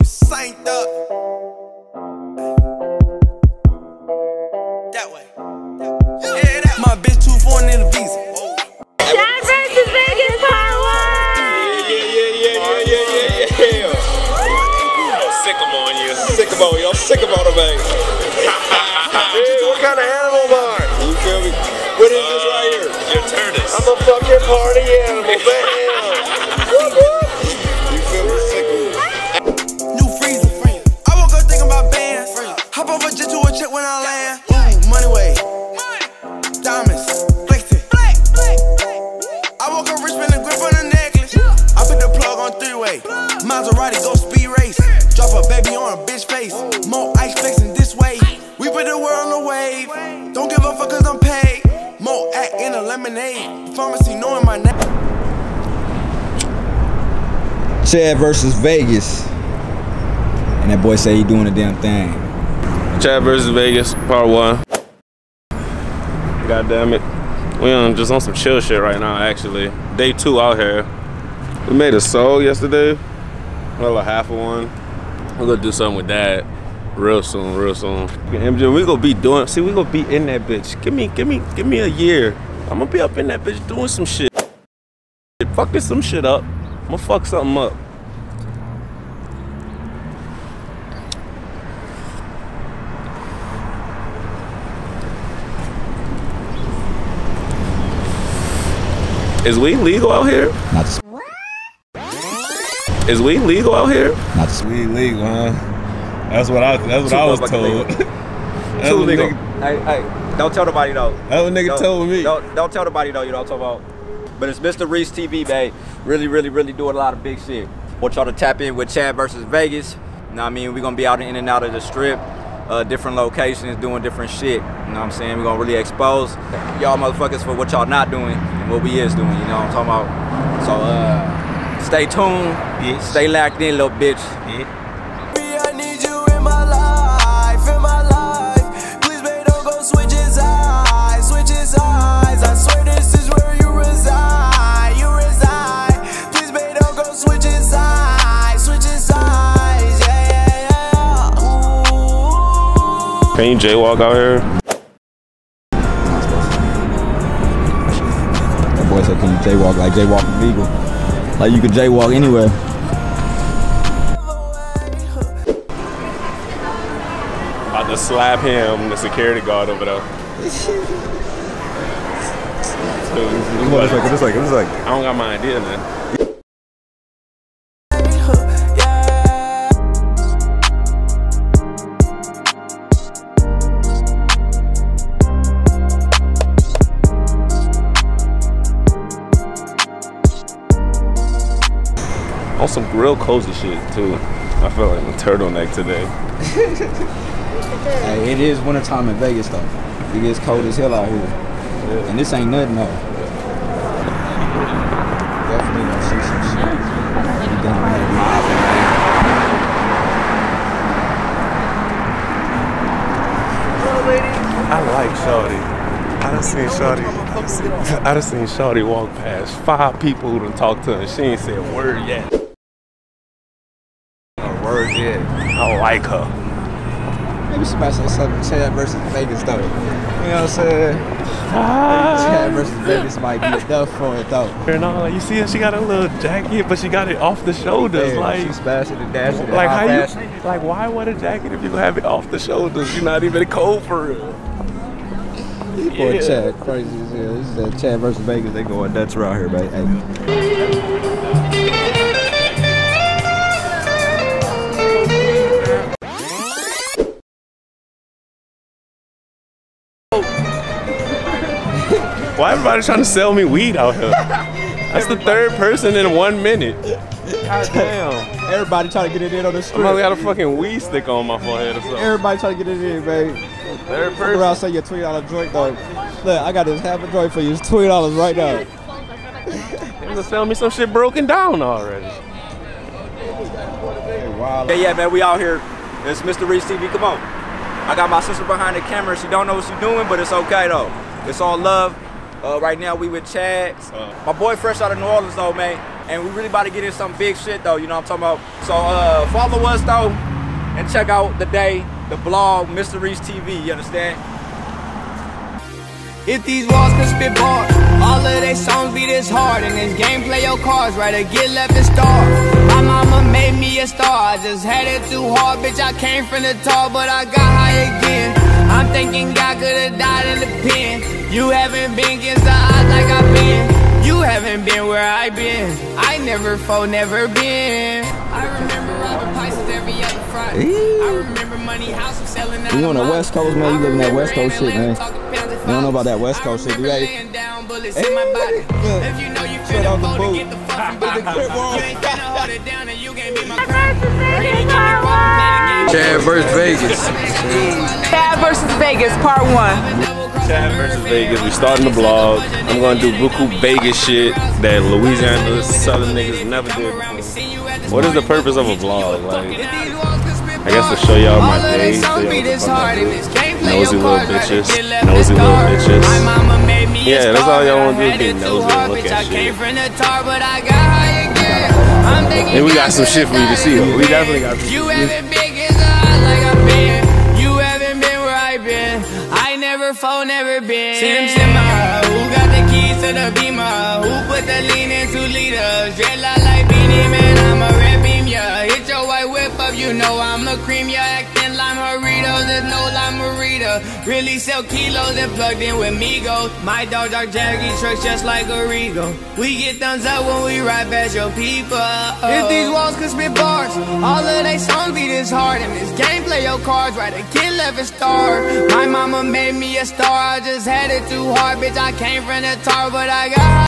synced up. That way. Yeah, that. My bitch too foreign in the visa. Chad versus Vegas part 1. Yeah. Sick of on you. Sick of on you. I'm sick of on the baby. What kind of animal are you? Feel me? What is this right here? Your tortoise. I'm a fucking party animal, man. You feel me? Sick of it. New freezer. I woke up thinking about bands. Hop over jet to a check when I land. Ooh, money way. Diamonds. Flexing. I woke up rich, spin the grip on the necklace. I put the plug on 3-way. Maserati go speed race. Drop a baby on a bitch face. More ice flexing this way. We put the world on the wave. Don't give a fuck cause I'm paid. More act in a lemonade. Pharmacy knowing my name. Chad versus Vegas. And that boy say he doing the damn thing. Chad versus Vegas, part 1. God damn it. We just on some chill shit right now, actually. Day 2 out here. We made a soul yesterday. Well, a half of one. We're gonna do something with that real soon. MJ, we gonna be doing, see, we gonna be in that bitch. Give me a year. I'm gonna be up in that bitch doing some shit. Fucking some shit up. I'm gonna fuck something up. Is weed legal out here? Not this. Is weed legal out here? Not this. Weed legal, huh? That's what I was told. That's what legal. nigga, Hey, don't tell nobody though. that's what nigga told me. Don't tell nobody though, you know what I'm talking about. But it's MisterReeseTv, babe. Really doing a lot of big shit. Want y'all to tap in with Chad versus Vegas. You know what I mean? We're gonna be out in and out of the strip, different locations, doing different shit. You know what I'm saying? We're gonna really expose y'all motherfuckers for what y'all not doing and what we is doing, you know what I'm talking about? So stay tuned, stay locked in, little bitch. I need you in my life, Please, babe, don't go switch his eyes, I swear this is where you reside, Please, babe, don't go switch his eyes, yeah. Ooh. Can you jaywalk out here? That boy said, can you jaywalk? Like jaywalking legal. Like you can jaywalk anywhere. About to slap him, the security guard over there. It's like I don't got my idea, man. On some real cozy shit too. I feel like a turtleneck today. Hey, it is wintertime in Vegas though. It gets cold as hell out here. Yeah. And this ain't nothing though. Definitely gonna see some shit. I like Shorty. I done seen Shorty walk past 5 people who done talked to her and she ain't said a word yet. I like her. Maybe somebody say something Chad versus Vegas though. You know what I'm saying? Chad versus Vegas might be enough for it though. No, like you see her, she got a little jacket, but she got it off the shoulders. Yeah, like she's smashing and dashing. Like how you? Like why wear a jacket if you have it off the shoulders? You're not even cold for real. Boy, Chad, crazy as hell. This is that Chad versus Vegas. They going nuts around here, baby. Hey. Why everybody trying to sell me weed out here? That's the 3rd person in 1 minute. God damn. Everybody trying to get it in on the street. I got a fucking weed stick on my forehead or something. Everybody trying to get it in, baby. 3rd person. Around say your $20 joint though. Look, I got this half a joint for you. It's $20 right now. They gonna sell me some shit broken down already. Yeah, man, we out here. It's MisterReeseTv, come on. I got my sister behind the camera. She don't know what she's doing, but it's okay though. It's all love. Right now we with Chad. My boy fresh out of New Orleans though, man. And we really about to get in some big shit though, you know what I'm talking about? So follow us though and check out the blog, MisterReeseTv, you understand? If these walls could spit bars, all of they songs be this hard. In this game, play your cards right or get left and starve. My mama made me a star, I just had it too hard. Bitch, I came from the top, but I got high again. I'm thinking God could've died in the pen. You haven't been against the odds like I've been. You haven't been where I've been. I never fold, never been. I remember robbing prices every other Friday. I remember money house and selling out. You on the West Coast, man? You living that West Coast shit, man. You don't know about that West Coast shit, do you? If you know you feel the boat, get the fuck from body. You ain't finna hold it down and you can't be my Chad versus Vegas. Chad versus Vegas, part 1. Chad versus Vegas. We starting the blog. I'm gonna do buku Vegas shit that Louisiana Southern niggas never did before. What is the purpose of a vlog? Like, I guess to show y'all my day. Nosy little bitches. Nosy little bitches. Yeah, that's all y'all want to do is be nosy and look at shit. And we got some shit for you to see. We definitely got some shit. You haven't been where I've been. I never fall, never been. Sim Simma, who got the keys to the Beamer? Who put the lean in 2 liters? Red light like Beanie Man, I'm a red beam, yeah. Hit your white whip up, you know I'm the cream, yeah. Acting like Doritos, there's no lime marita. Really sell kilos and plugged in with Migos. My dog dark Jaggy trucks just like a Regal. We get thumbs up when we ride past your people. If these walls could spit bars, all of they songs be this hard. In this game, play your cards right, a kid left and starved. My mama made me a star, I just had it too hard. Bitch, I came from the tar, but I got